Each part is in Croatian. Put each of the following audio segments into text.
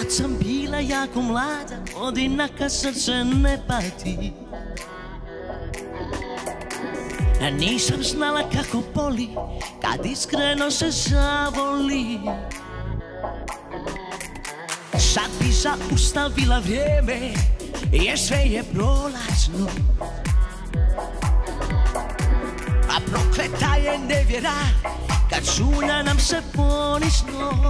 Kad sam bila jako mlada, od inaka srce ne pati. Nisam znala kako boli, kad iskreno se zavoli. Sad bi zaustavila vrijeme, jer sve je prolazno. A prokleta je nevjera, kad sunja nam se ponizno.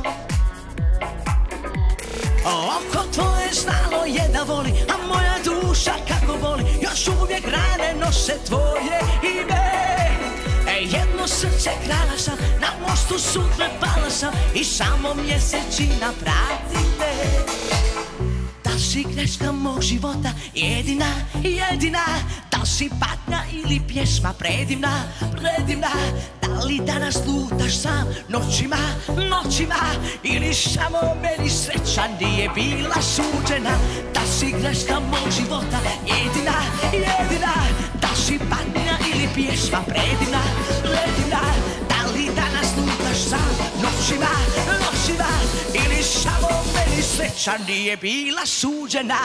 Oko tvoje znalo je da voli, a moja duša kako boli. Još uvijek rane nose tvoje ime. Jedno srce krala sam, na mostu sudbe pala sam, i samo mjesečina prati me. Da si greška mog života, jedina, jedina. Da si patnja ili pjesma predivna, predivna. Da li danas lutaš sam noćima, noćima, ili samo meni sreća nije bila suđena. Da si greška mog života, jedina, jedina. Da si patnja ili pjesma predivna, predivna. Da li danas lutaš sam noćima, noćima, ili samo meni sreća nije bila suđena.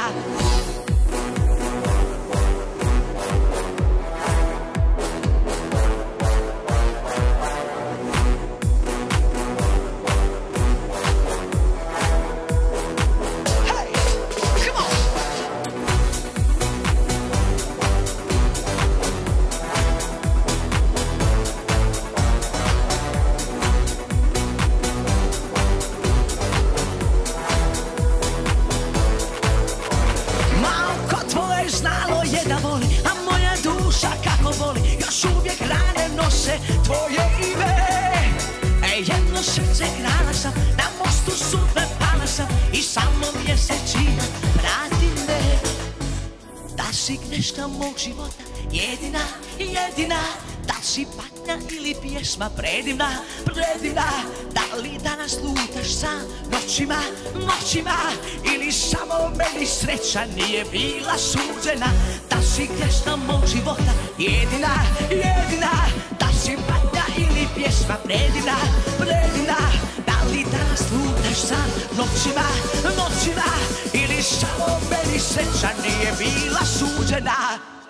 Znalo je da voli, a moja duša kako boli. Još uvijek rane nose tvoje ime. Jedno srce krala sam, na mostu sudbe pala sam, i samo mjesečina prati me. Da si greška mog života, jedina, jedina. Da si patnja ili pjesma predivna, predivna. Da li danas lutaš sam noćima, noćima, ili samo meni sreća nije bila suđena. Da si greška mog života, jedina, jedina. Da si patnja ili pjesma predivna, predivna. Da li danas lutaš sam noćima, noćima, ili samo meni sreća nije bila suđena.